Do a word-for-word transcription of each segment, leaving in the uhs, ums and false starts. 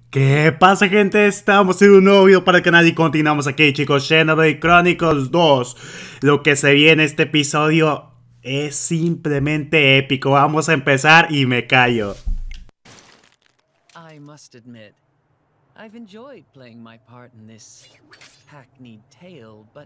¿Qué pasa, gente? Estamos en un nuevo video para el canal y continuamos aquí, chicos. Xenoblade Chronicles dos. Lo que se viene este episodio es simplemente épico. Vamos a empezar y me callo. I must admit, I've enjoyed playing my part in this hackneyed tale, but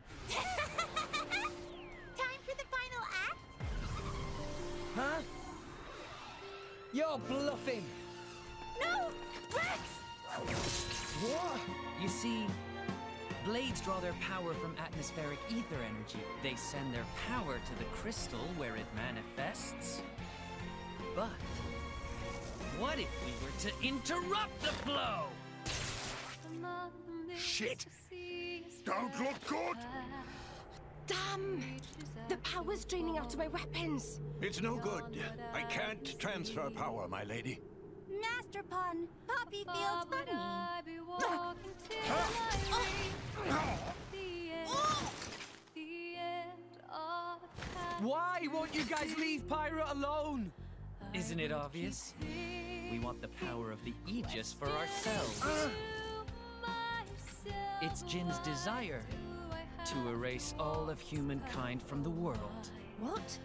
Time for the final act? huh? You're bluffing. No! Rex! What? You see, blades draw their power from atmospheric ether energy. They send their power to the crystal where it manifests. But what if we were to interrupt the flow? Shit! Don't look good! Damn! The power's draining out of my weapons! It's no good. I can't transfer power, my lady. Master Pun, Poppy feels funny. Why won't you guys leave Pyra alone? Isn't it obvious? We want the power of the Aegis for ourselves. Uh. It's Jin's desire to erase all of humankind from the world. What?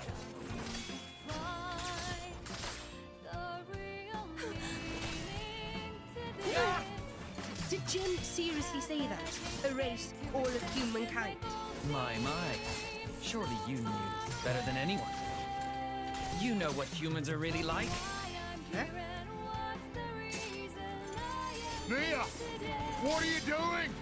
Did Jin seriously say that? Erase all of humankind? My, my. Surely you knew better than anyone. You know what humans are really like. Huh? Mia! What are you doing?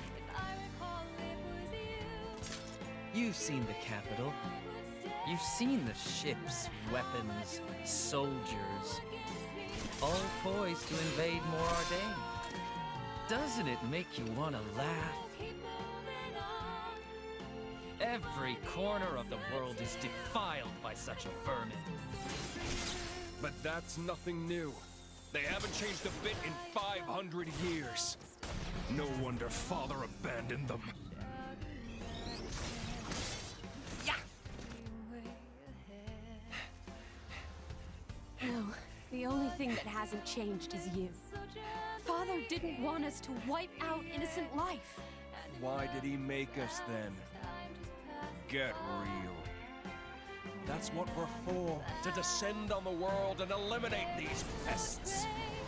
You've seen the capital. You've seen the ships, weapons, soldiers, all poised to invade Mor Ardain. Doesn't it make you want to laugh? Every corner of the world is defiled by such vermin. But that's nothing new. They haven't changed a bit in five hundred years. No wonder Father abandoned them. No, the only thing that hasn't changed is you. Father didn't want us to wipe out innocent life. Why did he make us then? Get real. That's what we're for, to descend on the world and eliminate these pests.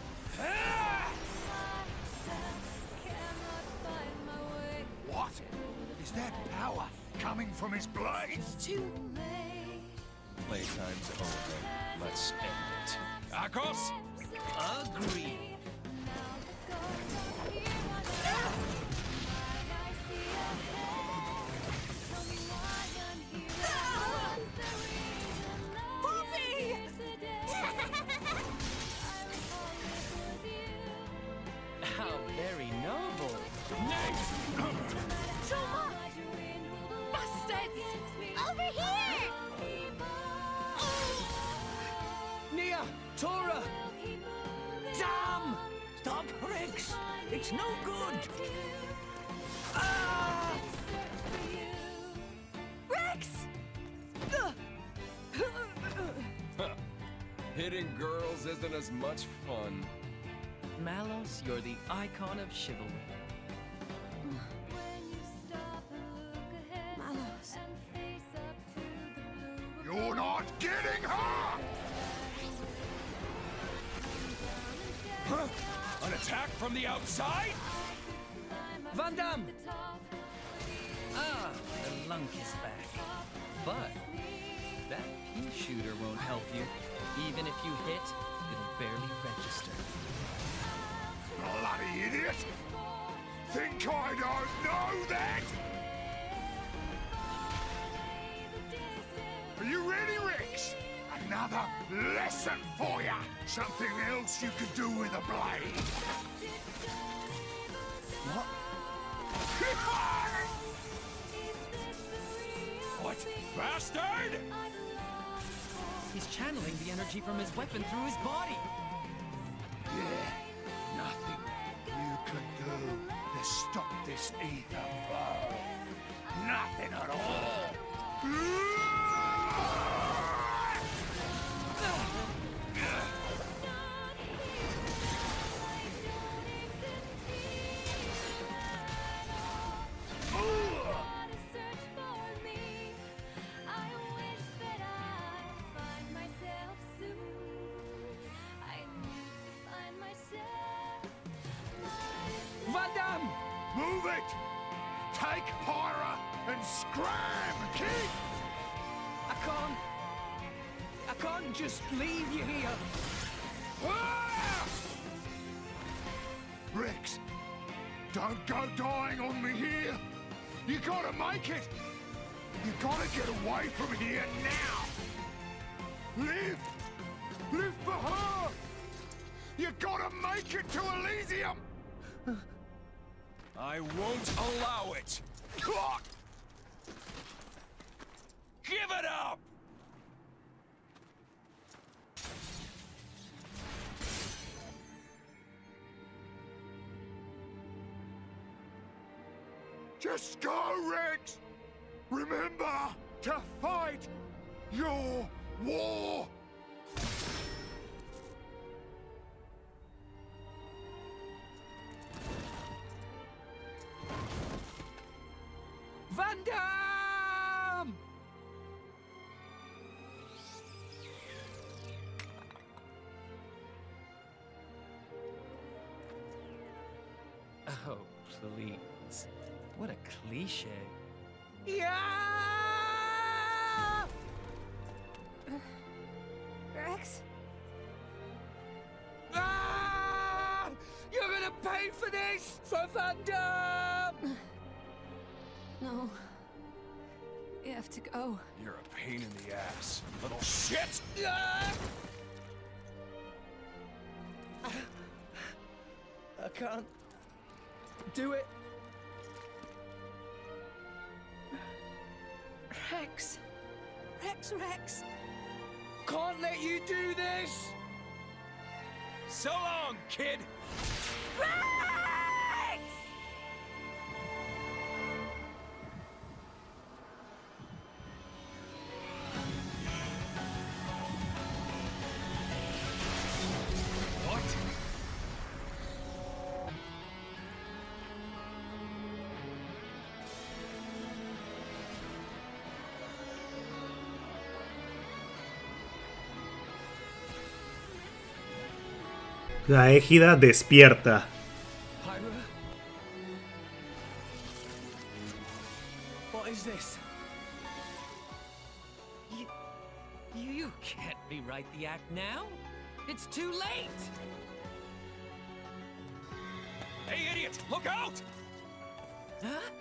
What? Is that power coming from his blades? Too Playtime's over. Let's end it. Akos? Agreed. How very noble. bastards! Over here! Nia! Tora! Damn! Stop, Rex! It's no good! Ah! Rex! Hitting girls isn't as much fun. Malos, you're the icon of chivalry. Malos. You're not getting her! Huh? An attack from the outside? Van Damme! Ah, the lunk is back. But that pea shooter won't help you. Even if you hit, it'll barely register. Bloody idiot! Think I don't know that? Are you ready, Rex? Another lesson for ya! Something else you could do with a blade! What? What? Bastard! He's channeling the energy from his weapon through his body. Yeah, nothing you could do to stop this ether flow. Nothing at all! Move it! Take Pyra and scram, kid! I can't... I can't just leave you here. Ah! Rex, don't go dying on me here. You gotta make it. You gotta get away from here now. Live! Live for her! You gotta make it to Elysium! I won't allow it! Give it up! Just go, Rex! Remember to fight your war! Van Damme! Oh, please. What a cliche. Yeah! Rex? Ah! You're gonna pay for this! For Van Damme! No. We have to go. You're a pain in the ass, little shit! Ah! I can't do it. Rex. Rex, Rex. Can't let you do this! So long, kid! Rex! What? La égida despierta. Pyra? What is this? You, you can't rewrite the act now. It's too late. Hey, idiot! Look out! Huh?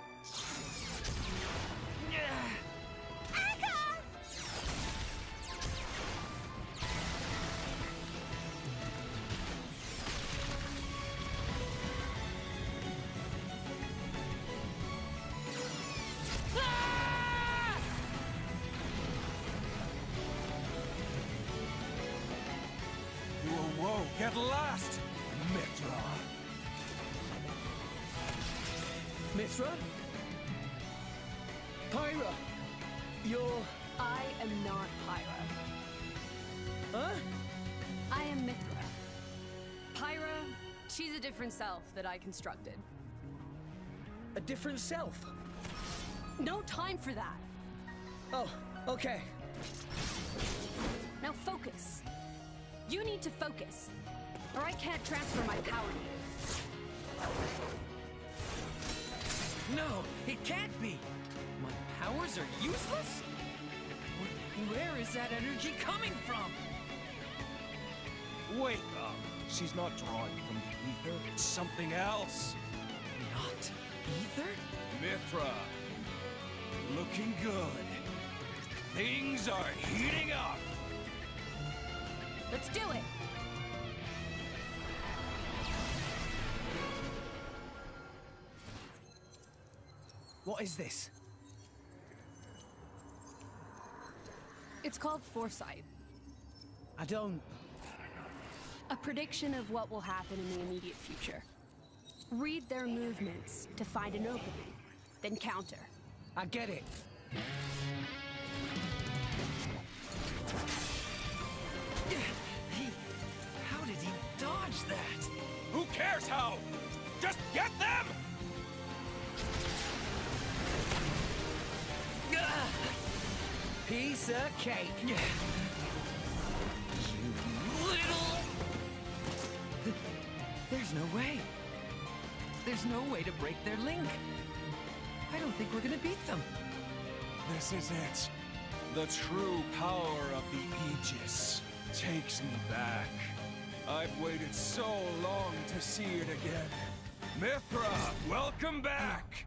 Whoa, whoa, get last! Mithra! Mithra? Pyra! You're... I am not Pyra. Huh? I am Mithra. Pyra, she's a different self that I constructed. A different self? No time for that. Oh, okay. Now focus. You need to focus, or I can't transfer my power to you. No, it can't be. My powers are useless? Wh- Where is that energy coming from? Wake up! She's not drawing from the ether, it's something else! Not ether? Mithra! Looking good. Things are heating up! Let's do it. What is this? It's called foresight. I don't... A prediction of what will happen in the immediate future. Read their movements to find an opening, then counter. I get it. He, how did he dodge that? Who cares how? Just get them! Piece of cake. You little... There's no way. There's no way to break their link. I don't think we're gonna beat them. This is it. The true power of the Aegis takes me back. I've waited so long to see it again. Mithra, welcome back!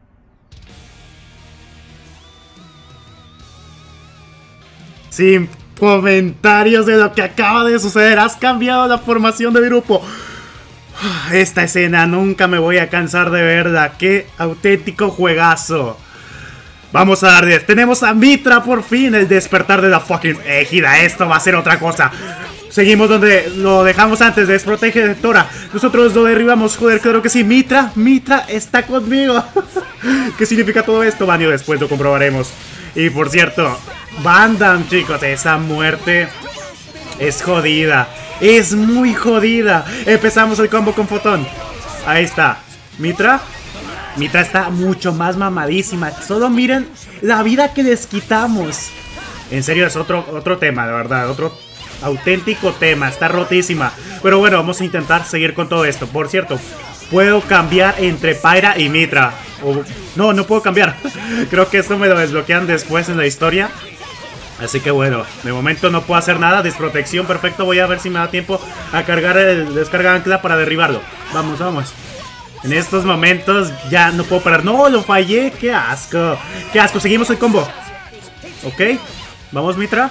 Sin comentarios de lo que acaba de suceder. Has cambiado la formación del grupo. Esta escena nunca me voy a cansar de verla. Qué auténtico juegazo. Vamos a darles. Tenemos a Mithra por fin. El despertar de la fucking égida. Esto va a ser otra cosa. Seguimos donde lo dejamos antes. Desprotege de Tora. Nosotros lo derribamos. Joder, claro que sí. Mithra, Mithra está conmigo. ¿Qué significa todo esto, Banio? Después lo comprobaremos. Y por cierto, Van Damme, chicos, esa muerte es jodida. Es muy jodida. Empezamos el combo con Fotón. Ahí está. Mithra. Mithra está mucho más mamadísima. Solo miren la vida que les quitamos. En serio, es otro, otro tema, de verdad. Otro auténtico tema. Está rotísima. Pero bueno, vamos a intentar seguir con todo esto. Por cierto, puedo cambiar entre Pyra y Mithra. O, no, no puedo cambiar. Creo que esto me lo desbloquean después en la historia. Así que bueno, de momento no puedo hacer nada. Desprotección, perfecto. Voy a ver si me da tiempo a cargar el descarga ancla para derribarlo. Vamos, vamos. En estos momentos ya no puedo parar. No, lo fallé. Qué asco. Qué asco. Seguimos el combo. Ok. Vamos, Mithra.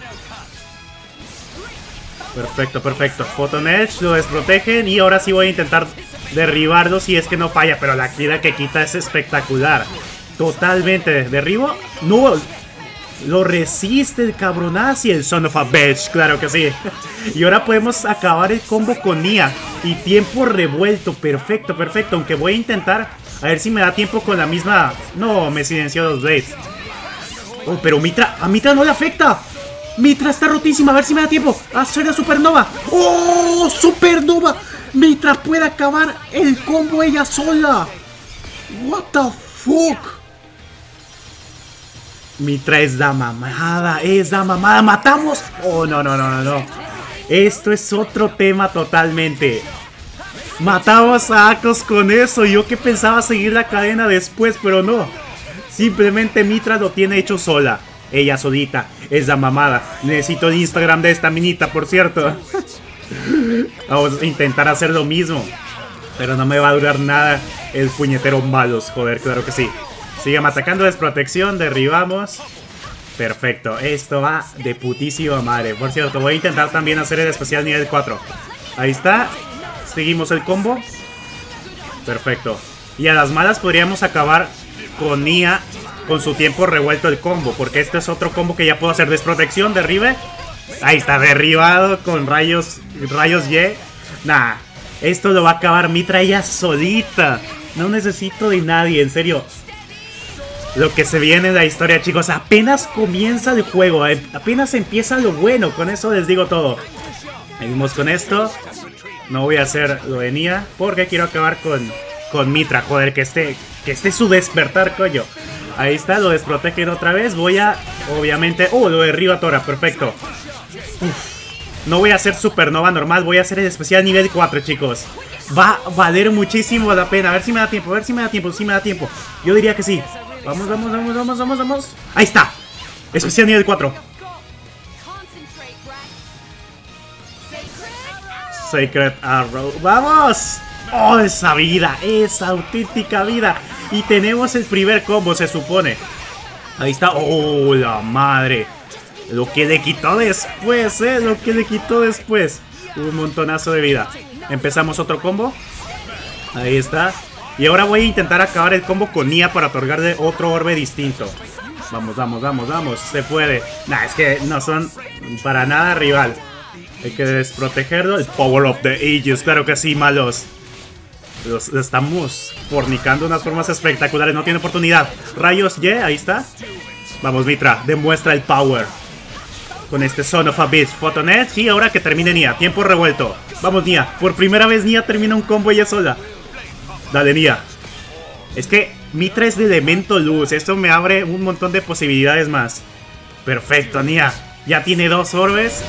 Perfecto, perfecto. Photon Edge, lo desprotegen. Y ahora sí voy a intentar derribarlo si es que no falla. Pero la vida que quita es espectacular. Totalmente. ¿Derribo? No. Lo resiste el cabronazi, el son of a bitch, claro que sí. Y ahora podemos acabar el combo con Nia. Y tiempo revuelto, perfecto, perfecto. Aunque voy a intentar, a ver si me da tiempo con la misma... No, me silenció los Blades. Oh, pero Mithra, a Mithra no le afecta. Mithra está rotísima, a ver si me da tiempo. Hacer la supernova. ¡Oh, supernova! Mithra puede acabar el combo ella sola. What the fuck. Mithra es la mamada, es la mamada. ¿Matamos? Oh, no, no, no, no, no. Esto es otro tema totalmente. Matamos a Akos con eso. Yo que pensaba seguir la cadena después, pero no. Simplemente Mithra lo tiene hecho sola. Ella solita, es la mamada. Necesito el Instagram de esta minita, por cierto. Vamos a intentar hacer lo mismo. Pero no me va a durar nada el puñetero malos, joder, claro que sí. Siguen atacando, desprotección, derribamos. Perfecto, esto va de putísima madre. Por cierto, voy a intentar también hacer el especial nivel cuatro. Ahí está. Seguimos el combo. Perfecto. Y a las malas podríamos acabar con Nia con su tiempo revuelto el combo. Porque este es otro combo que ya puedo hacer. Desprotección, derribe. Ahí está, derribado con rayos, rayos Y. Nah, esto lo va a acabar Mithra ella solita. No necesito de nadie, en serio. Lo que se viene en la historia, chicos. Apenas comienza el juego. eh, Apenas empieza lo bueno. Con eso les digo todo. Seguimos con esto. No voy a hacer lo de Nia porque quiero acabar con, con Mithra. Joder, que esté, que esté su despertar, coño. Ahí está, lo desprotegen otra vez. Voy a, obviamente... Oh, lo derriba a Tora, perfecto. Uf. No voy a hacer supernova normal. Voy a hacer el especial nivel cuatro, chicos. Va a valer muchísimo la pena. A ver si me da tiempo, a ver si me da tiempo, si me da tiempo. Yo diría que sí. Vamos, vamos, vamos, vamos, vamos, vamos. Ahí está. Especial nivel cuatro. Sacred Arrow. ¡Vamos! ¡Oh, esa vida! ¡Esa auténtica vida! Y tenemos el primer combo, se supone. Ahí está. ¡Oh, la madre! Lo que le quitó después, ¿eh? Lo que le quitó después. Un montonazo de vida. Empezamos otro combo. Ahí está. Y ahora voy a intentar acabar el combo con Nia para otorgarle otro orbe distinto. Vamos, vamos, vamos, vamos. Se puede. Nah, es que no son para nada rival. Hay que desprotegerlo. El Power of the Ages. Claro que sí, malos. Los estamos fornicando de unas formas espectaculares. No tiene oportunidad. Rayos Y, ahí está. Vamos, Mithra. Demuestra el power. Con este Son of a Bitch. Photon Edge. Y ahora que termine Nia. Tiempo revuelto. Vamos, Nia. Por primera vez Nia termina un combo ella sola. Dale, Nia. Es que Mithra es de elemento luz. Esto me abre un montón de posibilidades más. Perfecto, Nia. Ya tiene dos orbes.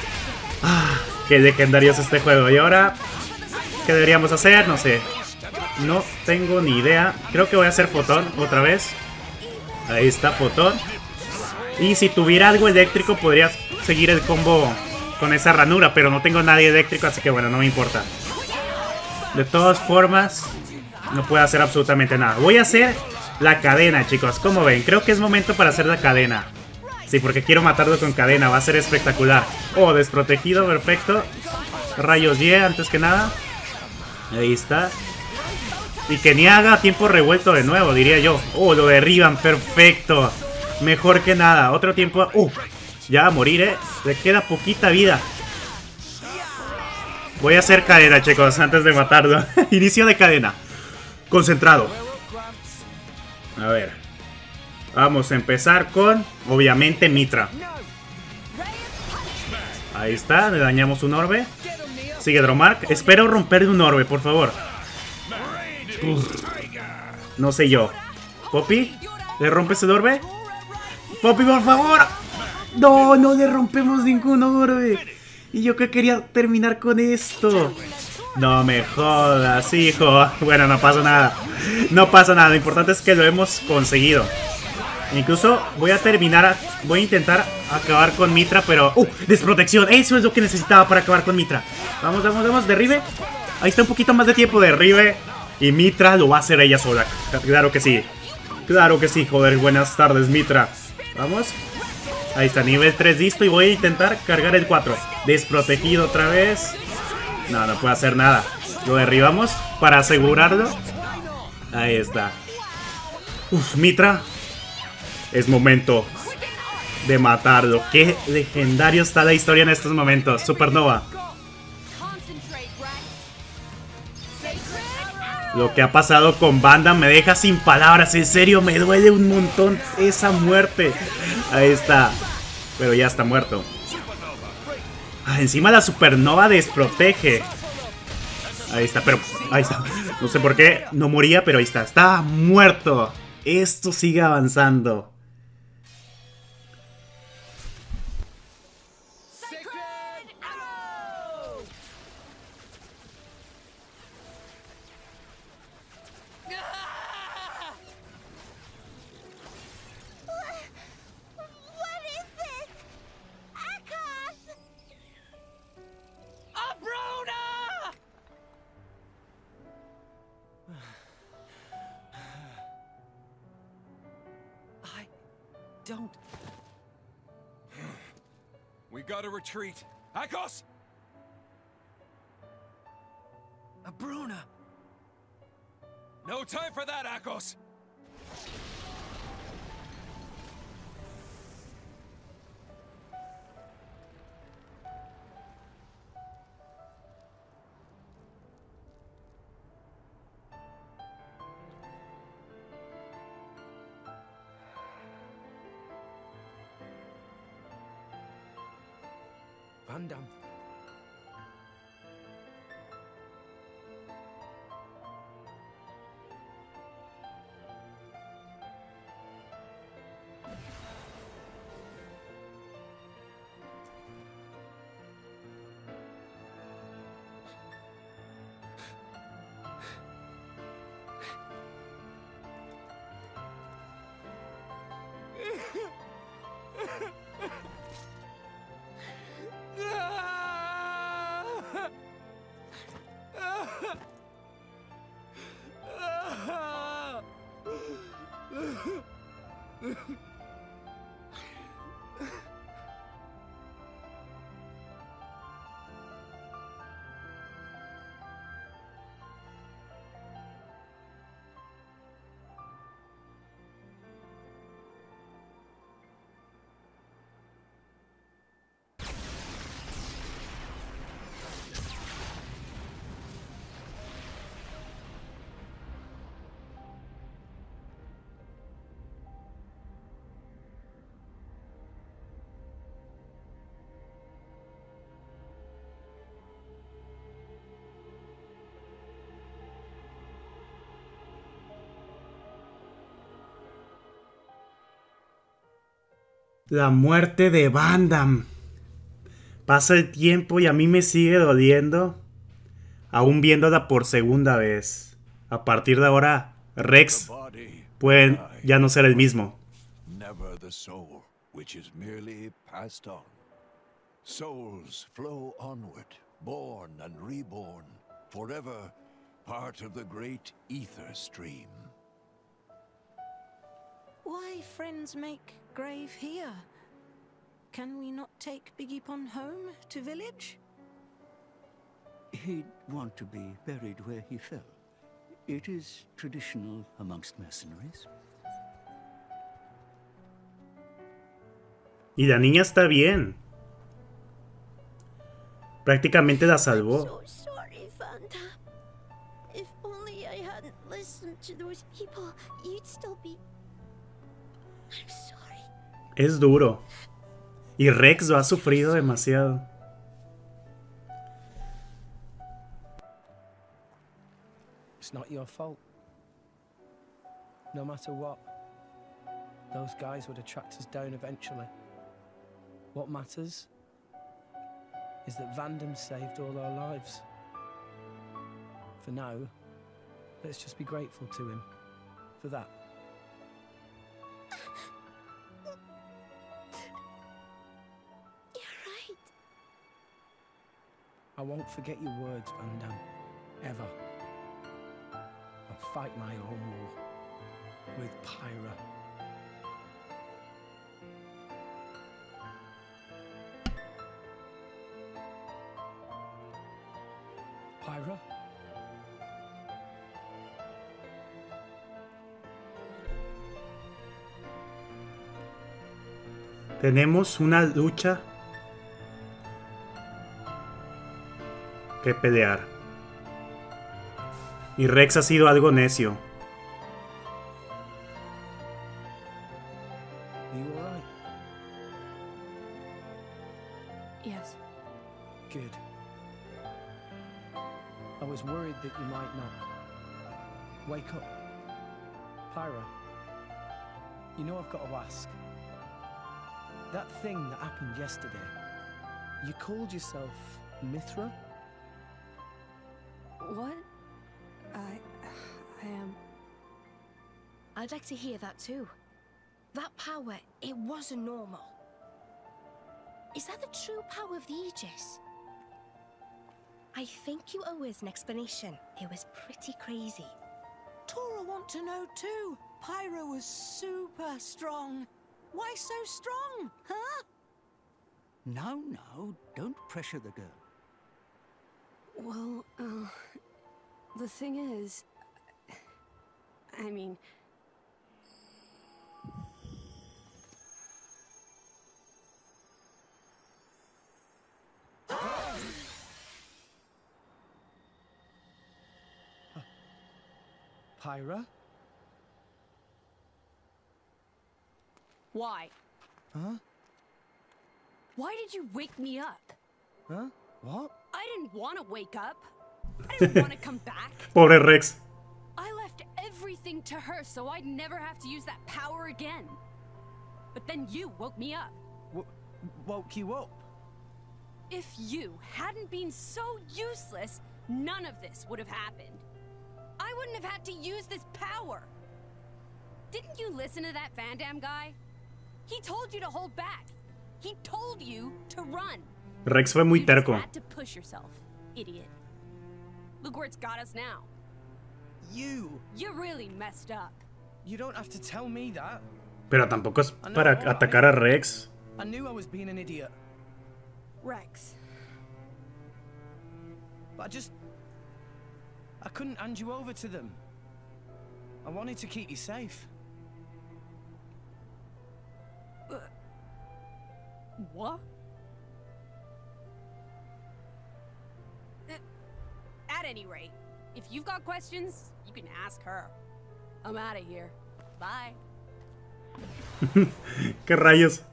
Ah, qué legendario es este juego. Y ahora, ¿qué deberíamos hacer? No sé. No tengo ni idea. Creo que voy a hacer fotón otra vez. Ahí está, fotón. Y si tuviera algo eléctrico podría seguir el combo con esa ranura, pero no tengo nadie eléctrico, así que bueno, no me importa. De todas formas, no puedo hacer absolutamente nada. Voy a hacer la cadena, chicos. Como ven, creo que es momento para hacer la cadena. Sí, porque quiero matarlo con cadena. Va a ser espectacular. Oh, desprotegido, perfecto. Rayos Y, antes que nada. Ahí está. Y que ni haga tiempo revuelto de nuevo, diría yo. Oh, lo derriban, perfecto. Mejor que nada. Otro tiempo. Uh, ya va a morir, eh. Le queda poquita vida. Voy a hacer cadena, chicos, antes de matarlo. Inicio de cadena. Concentrado. A ver. Vamos a empezar con, obviamente, Mitra. Ahí está, le dañamos un orbe. Sigue Dromark. Espero romperle un orbe, por favor. Uf. No sé yo. ¿Poppy? ¿Le rompes el orbe? ¡Poppy, por favor! No, no le rompemos ningún orbe. Y yo que quería terminar con esto. No me jodas, hijo. Bueno, no pasa nada. No pasa nada, lo importante es que lo hemos conseguido. Incluso voy a terminar, a, voy a intentar acabar con Mitra, pero... ¡Uh! Desprotección, eso es lo que necesitaba para acabar con Mitra. Vamos, vamos, vamos, derribe. Ahí está un poquito más de tiempo, derribe. Y Mitra lo va a hacer ella sola. Claro que sí. Claro que sí, joder, buenas tardes, Mitra. Vamos. Ahí está, nivel tres listo y voy a intentar cargar el cuatro. Desprotegido otra vez. No, no puede hacer nada. Lo derribamos para asegurarlo. Ahí está. Uf, Mitra. Es momento de matarlo. Qué legendario está la historia en estos momentos. Supernova. Lo que ha pasado con Bandam me deja sin palabras. En serio, me duele un montón esa muerte. Ahí está. Pero ya está muerto. Ah, encima la supernova desprotege. Ahí está, pero... Ahí está. No sé por qué no moría, pero ahí está. Está muerto. Esto sigue avanzando. Don't. We gotta retreat. Akos! Abruna! No time for that, Akos! Bandam. La muerte de Bandam. Pasa el tiempo y a mí me sigue doliendo. Aún viéndola por segunda vez. A partir de ahora, Rex puede ya no ser el mismo. Never the soul, which is merely passed on. Souls flow onward, born and reborn, forever part of the great ether stream. Why friends make grave here? Can we not take Biggie Pon home to village? He'd want to be buried where he fell. It is traditional amongst mercenaries. Y la niña está bien. Prácticamente la salvó. I'm so sorry, Vanda. If only I hadn't listened to those people, you'd still be... I'm sorry. Es duro. Y Rex lo ha sufrido demasiado. It's not your fault. No matter what, those guys would have tracked us down eventually. What matters is that Vandam saved all our lives. For now, let's just be grateful to him for that. You're right. I won't forget your words, Vandam. Ever. I'll fight my own war with Pyra. Pyra? Tenemos una lucha que pelear. Y Rex ha sido algo necio. Are you alright? Yes. Good. I was worried that you might not. Wake up. Pyra, you know I've got to ask. That thing that happened yesterday, you called yourself Mithra? What? I... I am... I'd like to hear that too. That power, it wasn't normal. Is that the true power of the Aegis? I think you owe us an explanation. It was pretty crazy. Tora want to know too. Pyra was super strong. Why so strong, huh? No, no, don't pressure the girl. Well, uh... the thing is... I mean... Pyra? Why? Huh? Why did you wake me up? Huh? What? I didn't want to wake up. I didn't want to come back. Pobre Rex. I left everything to her so I'd never have to use that power again. But then you woke me up. W woke you up? If you hadn't been so useless, none of this would have happened. I wouldn't have had to use this power. Didn't you listen to that Vandam guy? He told you to hold back. He told you to run. Rex fue muy You just terco. had to push yourself, idiot. Look where it's got us now. You! You really messed up. You don't have to tell me that. Pero tampoco es I know, para alright. atacar a Rex. I knew I was being an idiot. Rex. But I just... I couldn't hand you over to them. I wanted to keep you safe. What? Uh, At any rate, if you've got questions, you can ask her. I'm out of here. Bye. ¿Qué rayos?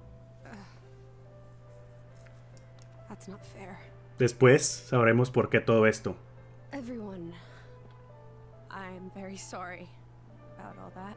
That's not fair. Después sabremos por qué todo esto. Everyone, I'm very sorry about all that.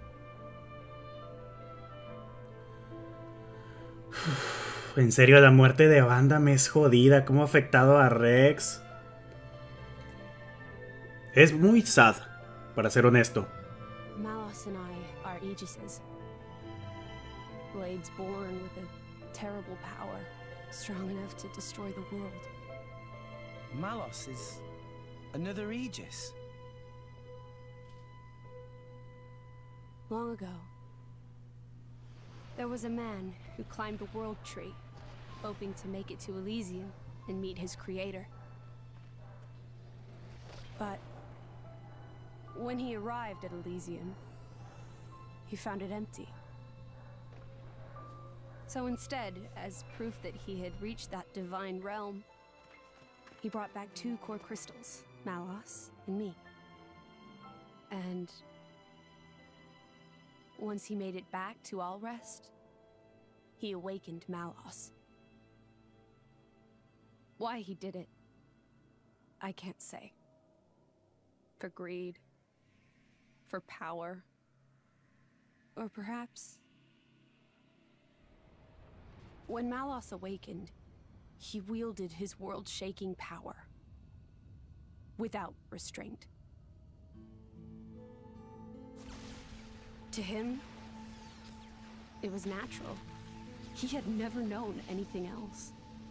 En serio, la muerte de Vandam es jodida. ¿Cómo ha afectado a Rex? Es muy sad, para ser honesto. Malos and I are Aegises. Blades born with a terrible power, strong enough to destroy the world. Malos is another Aegis. Long ago, there was a man who climbed the world tree, hoping to make it to Elysium and meet his creator. But when he arrived at Elysium, he found it empty. So instead, as proof that he had reached that divine realm, he brought back two core crystals, Malos and me. And once he made it back to Alrest, he awakened Malos. Why he did it, I can't say. For greed, for power, or perhaps... When Malos awakened, he wielded his world-shaking power without restraint. To him, it was natural. He had never known anything else.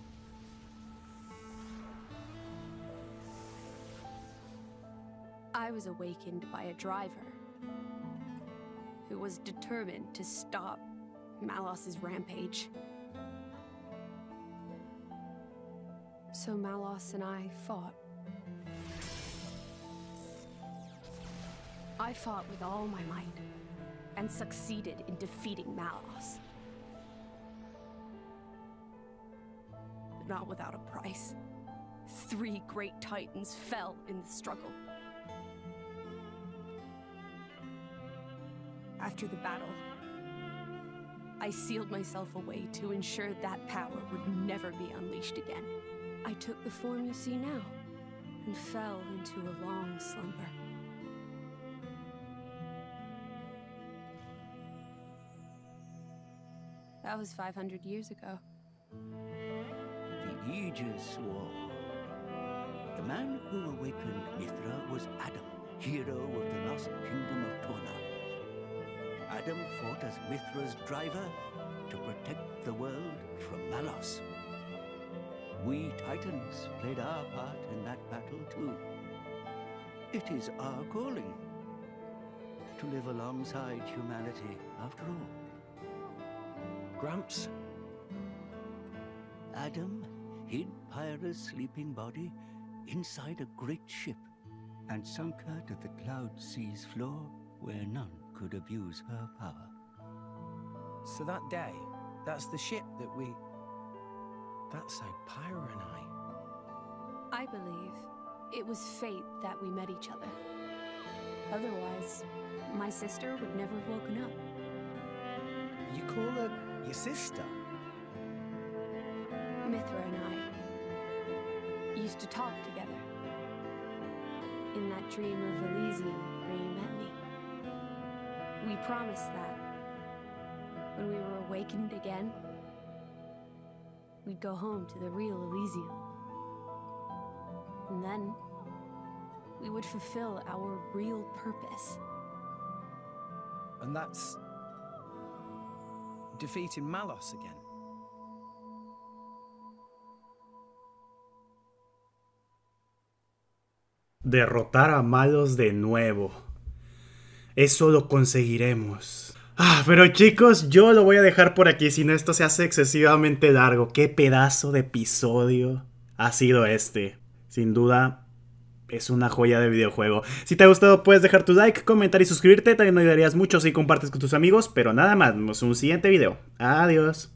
I was awakened by a driver who was determined to stop Malos's rampage. So Malos and I fought. I fought with all my might and succeeded in defeating Malos. But not without a price. Three great titans fell in the struggle. After the battle, I sealed myself away to ensure that power would never be unleashed again. I took the form you see now and fell into a long slumber. That was five hundred years ago. The Aegis War. The man who awakened Mithra was Adam, hero of the lost kingdom of Torna. Adam fought as Mithra's driver to protect the world from Malos. We Titans played our part in that battle too. It is our calling to live alongside humanity after all. Gramps? Adam hid Pyra's sleeping body inside a great ship and sunk her to the Cloud Sea's floor where none could abuse her power. So that day, that's the ship that we... That's how Pyra and I... I believe it was fate that we met each other. Otherwise, my sister would never have woken up. You call her your sister? Mithra and I used to talk together. In that dream of Elysium where you met me. We promised that when we were awakened again, we'd go home to the real Elysium. And then we would fulfill our real purpose. And that's defeating Malos again. Derrotar a Malos de nuevo. Eso lo conseguiremos. Ah, pero chicos, yo lo voy a dejar por aquí, si no esto se hace excesivamente largo. Qué pedazo de episodio ha sido este. Sin duda, es una joya de videojuego. Si te ha gustado, puedes dejar tu like, comentar y suscribirte. También me ayudarías mucho si compartes con tus amigos. Pero nada más, nos vemos en un siguiente video. Adiós.